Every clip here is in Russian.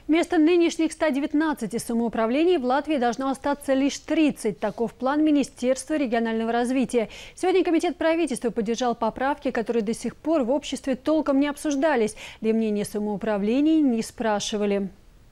Вместо нынешних 119 самоуправлений в Латвии должно остаться лишь 30. Таков план Министерства регионального развития. Сегодня Комитет правительства поддержал поправки, которые до сих пор в обществе толком не обсуждались, да и мнение самоуправлений не спрашивали.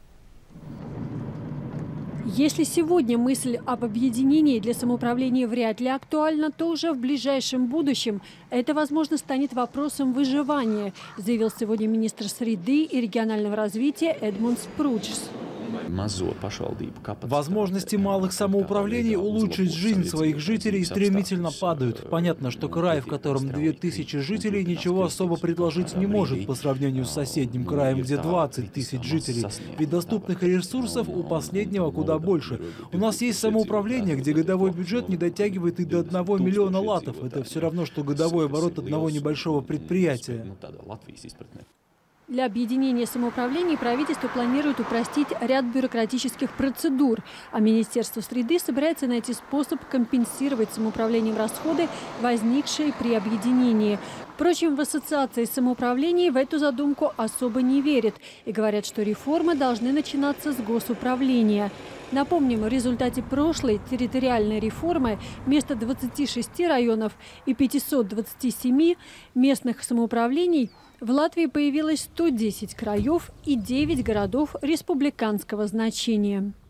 Если сегодня мысль об объединении для самоуправления вряд ли актуальна, то уже в ближайшем будущем это, возможно, станет вопросом выживания, заявил сегодня министр среды и регионального развития Эдмундс Прудžs. Возможности малых самоуправлений улучшить жизнь своих жителей стремительно падают. Понятно, что край, в котором 2000 жителей, ничего особо предложить не может по сравнению с соседним краем, где 20 тысяч жителей. Ведь доступных ресурсов у последнего куда больше. У нас есть самоуправление, где годовой бюджет не дотягивает и до 1 миллиона латов. Это все равно, что годовой оборот одного небольшого предприятия. Для объединения самоуправлений правительство планирует упростить ряд бюрократических процедур, а Министерство среды собирается найти способ компенсировать самоуправлением расходы, возникшие при объединении. Впрочем, в Ассоциации самоуправлений в эту задумку особо не верят и говорят, что реформы должны начинаться с госуправления. Напомним, в результате прошлой территориальной реформы вместо 26 районов и 527 местных самоуправлений в Латвии появилось 110 краев и 9 городов республиканского значения.